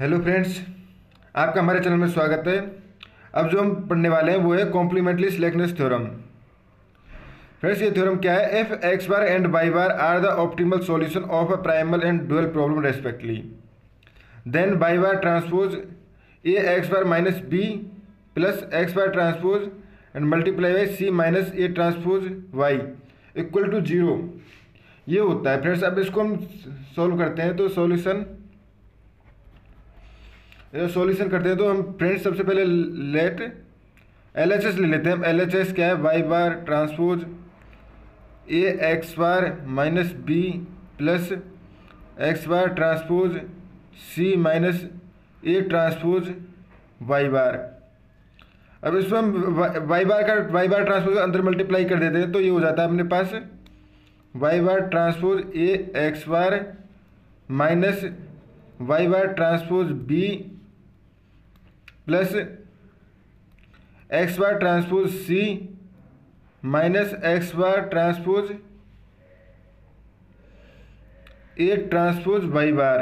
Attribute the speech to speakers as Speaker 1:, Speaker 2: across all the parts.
Speaker 1: Hello friends, आपका हमारे channel में स्वागत है। अब जो हम पढ़ने वाले हैं वो है कॉम्प्लीमेंट्री स्लैकनेस थ्योरम। फ्रेंड्स, ये थ्योरम क्या है? If x bar and y bar are the optimal solution of a primal and dual problem respectively, then y bar transpose A x bar minus b plus x bar transpose and multiply by c minus A transpose y equal to zero. ये होता है friends. अब इसको हम solve करते हैं तो solution करते हैं तो हम फ्रेंड्स सबसे पहले लेट LHS ले लेते हैं। हम LHS क्या है? Y bar transpose A x bar minus b plus x bar transpose c minus A transpose y bar. अब इसमें हम वाई बार ट्रांसपोज अंदर मल्टीप्लाई कर देते हैं तो ये हो जाता है अपने पास y bar transpose A x bar minus y bar transpose b plus x bar transpose c minus x bar transpose A transpose y bar.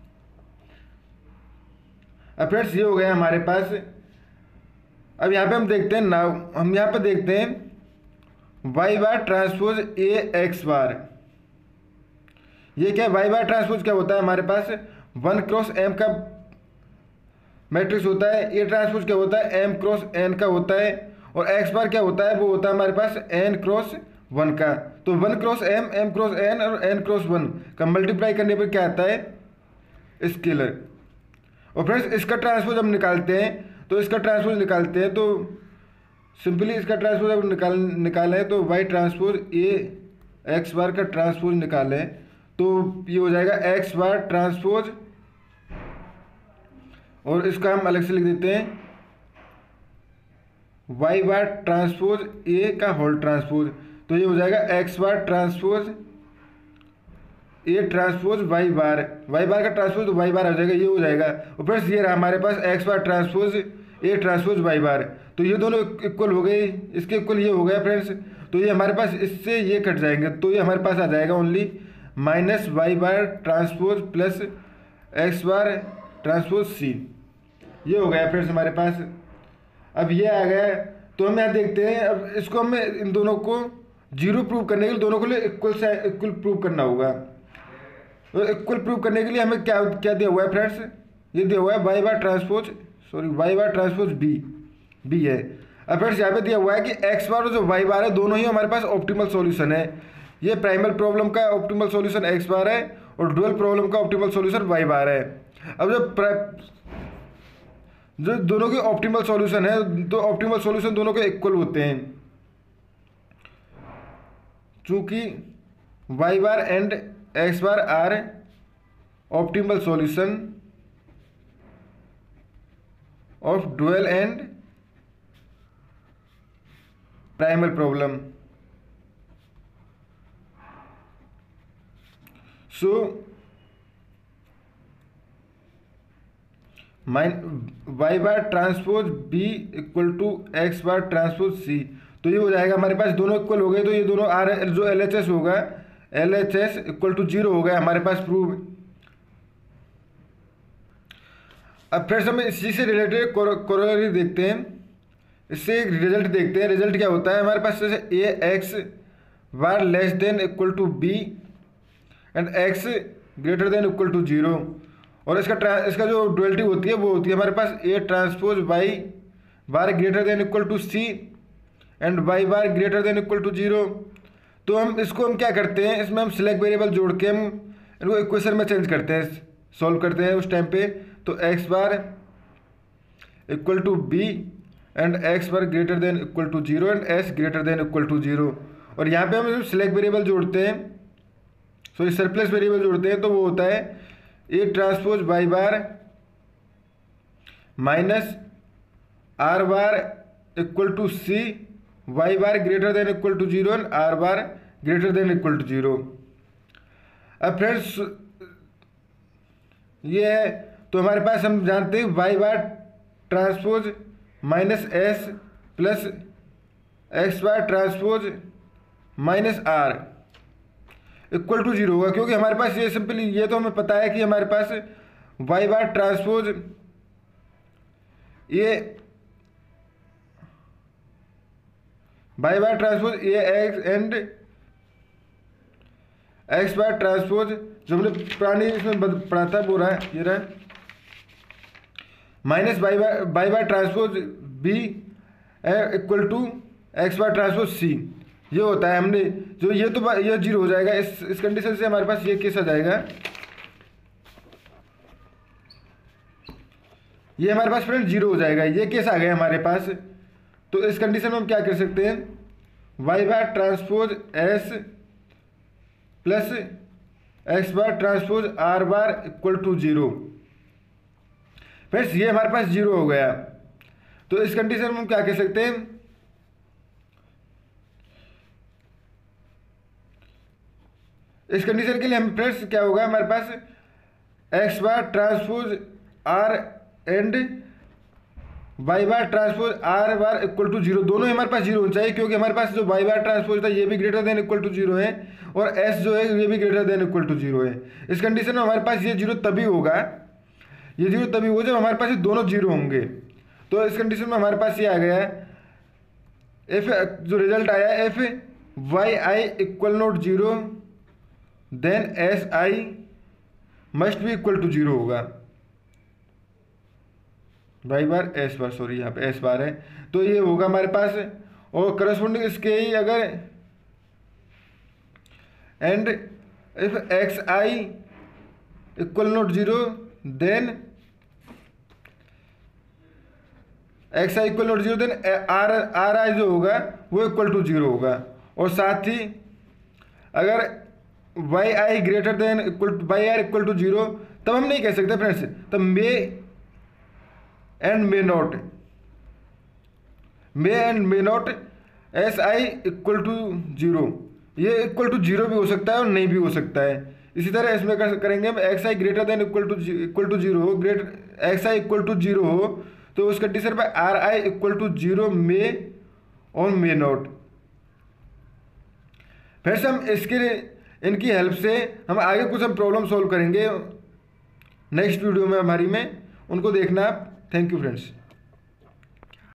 Speaker 1: अब फ्रेंड्स ये हो गया हमारे पास। अब यहाँ पे हम देखते हैं हम यहाँ पे देखते हैं y bar transpose A x bar. ये क्या है? वाई बार ट्रांसपोज क्या होता है हमारे पास? 1 क्रॉस m का मैट्रिक्स होता है। ए ट्रांसपोज क्या होता है? m क्रॉस n का होता है। और एक्स बार क्या होता है? वो होता है हमारे पास n क्रॉस 1 का। तो 1 क्रॉस m क्रॉस n और n क्रॉस 1 का मल्टीप्लाई करने पर क्या आता है? स्केलर। और फ्रेंड्स इसका ट्रांसपोज हम निकालते हैं तो सिंपली इसका ट्रांसपोज अब निकालें तो y transpose A x bar का ट्रांसपोज निकालें तो ये हो जाएगा एक्स बार ट्रांसपोज, और इसका हम अलग से लिख देते हैं वाई बार ट्रांसपोज ए का होल ट्रांसपोज। तो ये हो जाएगा x bar transpose A transpose y bar का ट्रांसपोज तो वाई बार हो जाएगा, ये हो जाएगा। और फ्रेंड्स ये रहा हमारे पास x bar transpose A transpose y bar. तो ये दोनों इक्वल हो गए, इसके इक्वल ये हो गया फ्रेंड्स। तो ये हमारे पास इससे ये कट जाएंगे तो ये हमारे पास आ जाएगा only minus y bar transpose plus x bar transpose c. ये हो गया फ्रेंड्स हमारे पास। अब ये आ गया तो हम यहाँ देखते हैं। अब इसको हमें इन दोनों को जीरो प्रूव करने के लिए दोनों को लिए इक्वल प्रूव करना होगा। तो इक्वल प्रूव करने के लिए हमें क्या दिया हुआ है फ्रेंड्स? ये दिया हुआ है वाई बार ट्रांसपोज बी है। अब फ्रेंड्स यहाँ पे दिया हुआ है कि एक्स बार और जो वाई बार है दोनों ही हमारे पास ऑप्टिमल सॉल्यूशन है। ये प्राइमल प्रॉब्लम का ऑप्टिमल सॉल्यूशन एक्स बार है और डुअल प्रॉब्लम का ऑप्टिमल सॉल्यूशन वाई बार है। अब जो दोनों के ऑप्टिमल सॉल्यूशन है तो ऑप्टिमल सॉल्यूशन दोनों के इक्वल होते हैं। चूंकि y bar and x bar are optimal solution of dual and primal problem. So y bar transpose b equal to x bar transpose c. तो ये हो जाएगा हमारे पास दोनों इक्वल हो गए तो ये दोनों आर जो LHS होगा LHS इक्वल टू जीरो हो गया हमारे पास प्रूव। अब फ्रेंड्स हम इसी से रिलेटेड कोरोलरी देखते हैं। इससे एक रिजल्ट देखते हैं। रिजल्ट क्या होता है हमारे पास? जैसे A x bar less than equal to b and x greater than equal to zero. और इसका जो डुअलिटी होती है वो होती है हमारे पास A transpose y bar greater than equal to c and y bar greater than equal to zero. तो हम क्या करते हैं? इसमें हम सिलेक्ट वेरिएबल जोड़ के हम इनको इक्वेशन में चेंज करते हैं, सॉल्व करते हैं उस टाइम पे। तो x bar equal to b and x bar greater than equal to zero and s greater than equal to zero. और यहाँ पे हम सिलेक्ट वेरिएबल जोड़ते हैं, सॉरी सरप्लस वेरिएबल जोड़ते हैं तो वो होता है A transpose y bar minus r bar equal to c y bar greater than equal to zero and r bar greater than equal to zero. अब फ्रेंड्स ये है तो हमारे पास हम जानते हैं y bar transpose minus s plus x bar transpose minus r equal to zero होगा, क्योंकि हमारे पास ये सिंपली ये तो हमें पता है कि हमारे पास y bar transpose A, y bar transpose A x and x bar transpose जो हमने पुरानी इसमें पढ़ा था वो रहा है, ये रहा minus y bar transpose b equal to x bar transpose c. ये होता है हमने जो ये तो ये जीरो हो जाएगा। इस कंडीशन से हमारे पास ये केस आ जाएगा, ये हमारे पास फ्रेंड जीरो हो जाएगा। ये केस आ गया हमारे पास। तो इस कंडीशन में हम क्या कर सकते हैं, y bar transpose s plus x bar transpose r bar equal to zero. Friends ये हमारे पास जीरो हो गया। तो इस कंडीशन में हम क्या कह सकते हैं, इस कंडीशन के लिए हम फ्रेंड्स क्या होगा, हमारे पास x bar transpose r and y bar transpose r bar equal to zero, दोनों हमारे पास जीरो होना चाहिए, क्योंकि हमारे पास जो वाई बार ट्रांसपोज था ये भी greater than equal to zero है और एस जो है ये भी greater than equal to zero है। इस कंडीशन में हमारे पास ये जीरो तभी होगा, ये जीरो तभी होगा जब हमारे पास ये दोनों जीरो होंगे। तो इस कंडीशन में हमारे पास ये आ गया एफ, जो रिजल्ट आया if y i equal not zero then s i must भी इक्वल टू जीरो होगा। Y bar s bar, sorry यहाँ पे एस बार है, तो ये होगा हमारे पास। और करस्पॉन्डिंग इसके ही अगर and if x i equal not zero then x i equal not zero then r i जो होगा वो इक्वल टू जीरो होगा। और साथ ही अगर y i greater than equal y r equal to zero, तब हम नहीं कह सकते फ्रेंड्स, तब may and may not s i equal to zero, ये इक्वल टू जीरो भी हो सकता है और नहीं भी हो सकता है। इसी तरह इसमें करेंगे हम x i greater than equal to zero हो, x i equal to zero हो, तो उस कंडीशन पर r i equal to zero may और मे नॉट। फिर से हम इनकी हेल्प से हम आगे कुछ हम प्रॉब्लम सॉल्व करेंगे नेक्स्ट वीडियो में हमारी में, उनको देखना आप। Thank you friends.